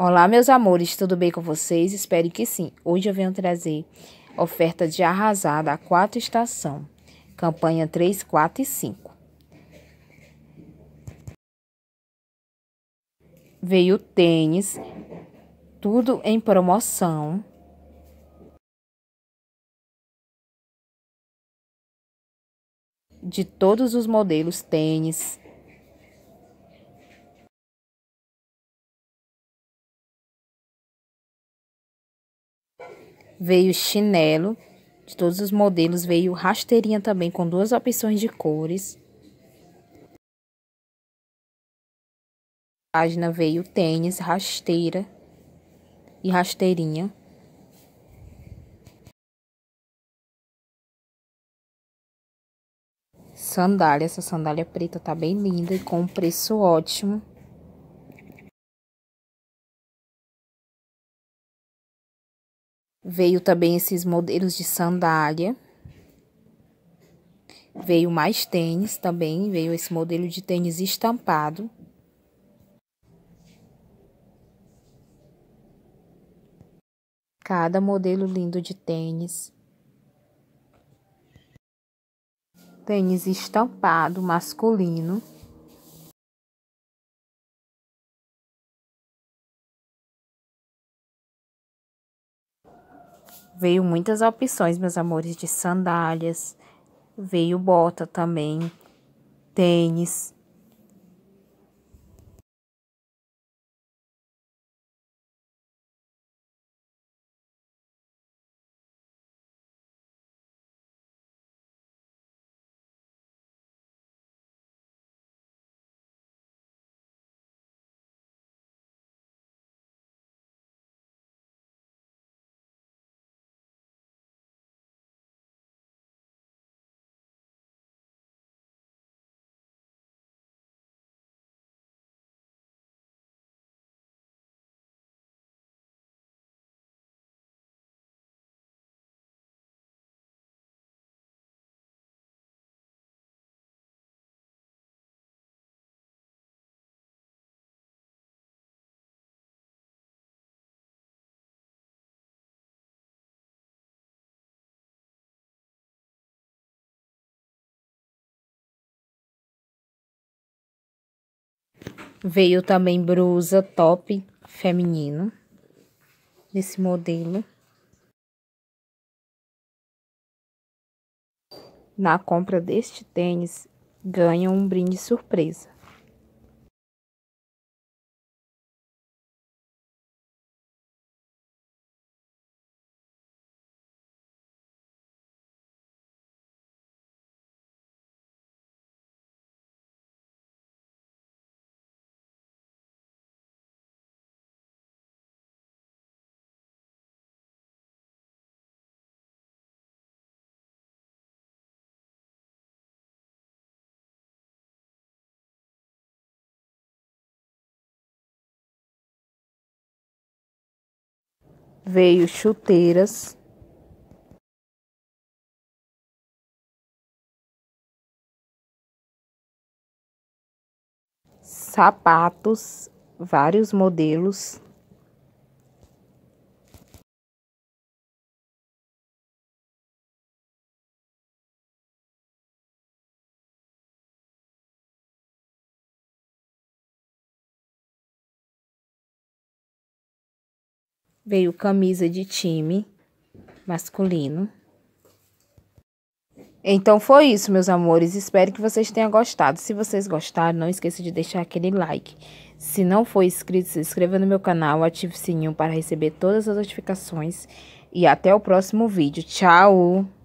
Olá, meus amores, tudo bem com vocês? Espero que sim. Hoje eu venho trazer oferta de arrasada a 4 estação, campanha 3, 4 e 5. Veio tênis, tudo em promoção. De todos os modelos tênis. Veio chinelo, de todos os modelos. Veio rasteirinha também, com 2 opções de cores. A página veio tênis, rasteira e rasteirinha. Sandália, essa sandália preta tá bem linda e com um preço ótimo. Veio também esses modelos de sandália. Veio mais tênis também, veio esse modelo de tênis estampado. Cada modelo lindo de tênis. Tênis estampado masculino. Veio muitas opções, meus amores, de sandálias. Veio bota também, tênis. Veio também blusa top feminino, desse modelo. Na compra deste tênis, ganha um brinde surpresa. Veio chuteiras. Sapatos, vários modelos. Veio camisa de time masculino. Então foi isso, meus amores. Espero que vocês tenham gostado. Se vocês gostaram, não esqueça de deixar aquele like. Se não for inscrito, se inscreva no meu canal, ative o sininho para receber todas as notificações. E até o próximo vídeo. Tchau!